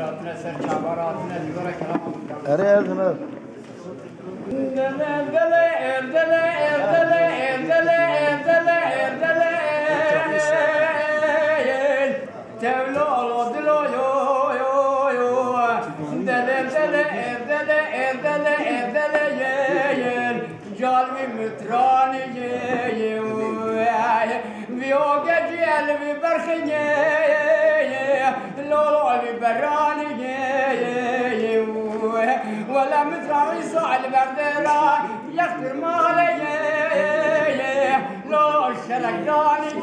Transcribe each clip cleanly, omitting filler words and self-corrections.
هاتنا سر چاباراتنا دیوار کلام اره ارزمه جالبي متراني بيوقع جيل ببرخني لولو براني ولا متراني صعد بردرا يخبر مالي لو شرقاني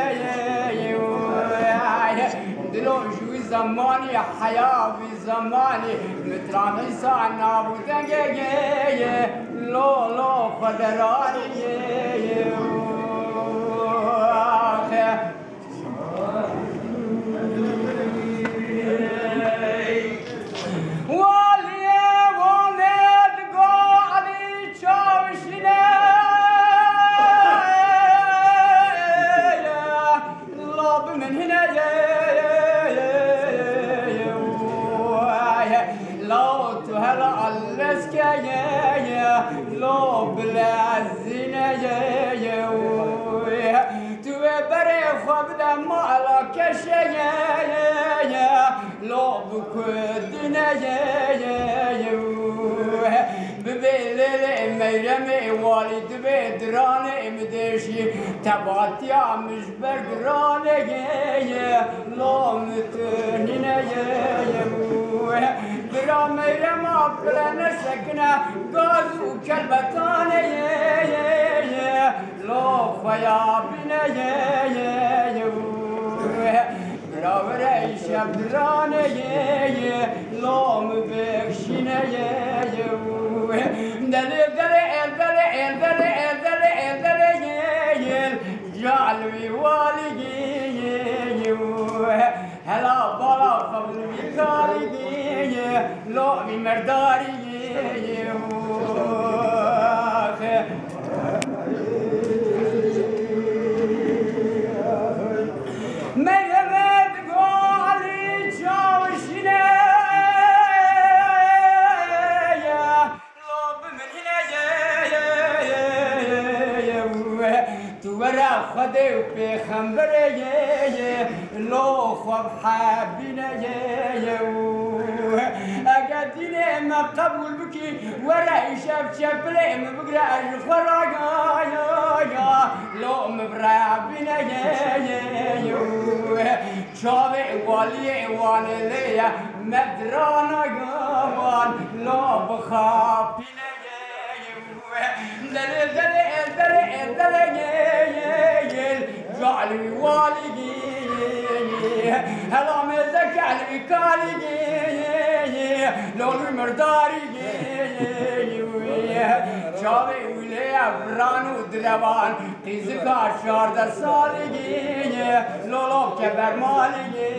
دلو شوي زماني حياة في زماني متراني صعنا بودنجي لو فدراني لو بلازينا تبري خبدا مالك شيا لو بكدنا ببيل ميرمي والد بدراني مدشي تباتيا مش بردراني لو متنينا برا ميرما بلا نسكنا غازو كالبتاني لو فيا بنا برا وريش بدراني لو مبكشنا جعلوي والي هلا بلا قبل بكاري لو بمرداري خدي وبيخمبري لو خب حابينا أقديني ما قبول بكي ورا شاف شبلي مبقرا الخراجا لو مبرابينا شابي والي والي مدرانا قوان لو بخابينا جعلي والي هلا مزك على كالي لو المرداري شابي ولي برانو دربان تيزكا شارد سالي لولو كبر مالي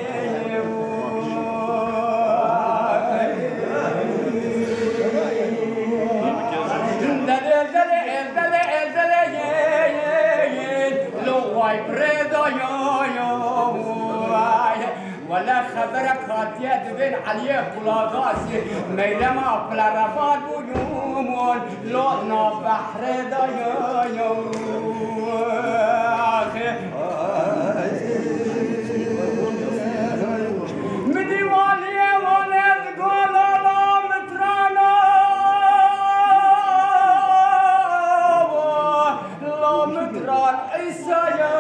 ولا خبرك خاطية بين عليه كلا غاسي ميلما بلا رفاد بجومون لونا بحر دايا مدي والي ولد قولا مترانا لا متران عيسى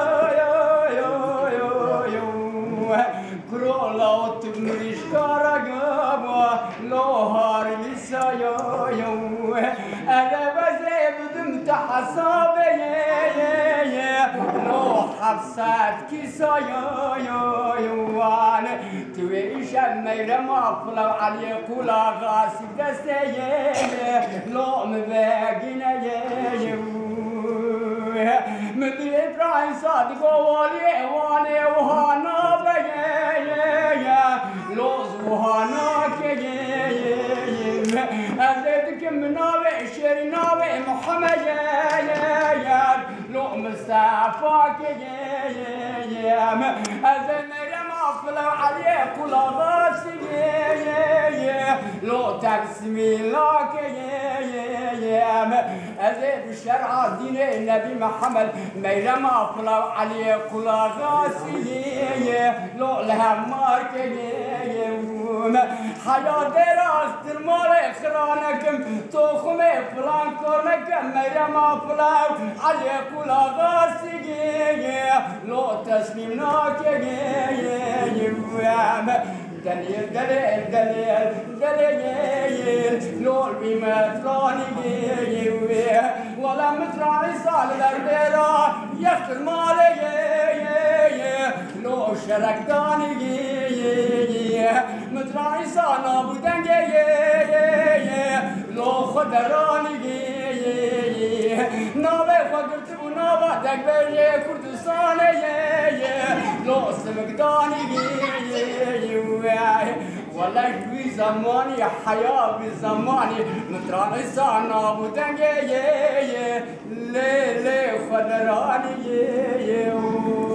كرولا تمريش كارجابا لوهار لسايا أنا بزيد تحسابي لو حفصات كيسايا وانا تويش ميرا ما فلو علي كولا غاسي دستي لو مباقينا مدري براين صادق والي واني وهانا لوز وهانا كجيم أزيدك مناوي شرناوي محمد لو مصطفى كجيم أزمر ما فلو عليه كل غاسي لو تقسمي لك أزيد الشرع دين النبي محمد ميرم أفلا علي كل غاسي لو لها مارك حياة راست المال خرانكم توخم فلان كورنكم ميرم أفلا علي كل غاسي لو تسليمناك دليل دليل دليل دليل لو بمتراني ولا متراني صال الأربيرا يختر مالي لو شرك داني متراني صال نابو دنجي لو خدراني نابي فقرت ونابا دقبي كردستاني لو سمقداني والله في زماني حياة بزماني متراني صانا بودنجي لي خدراني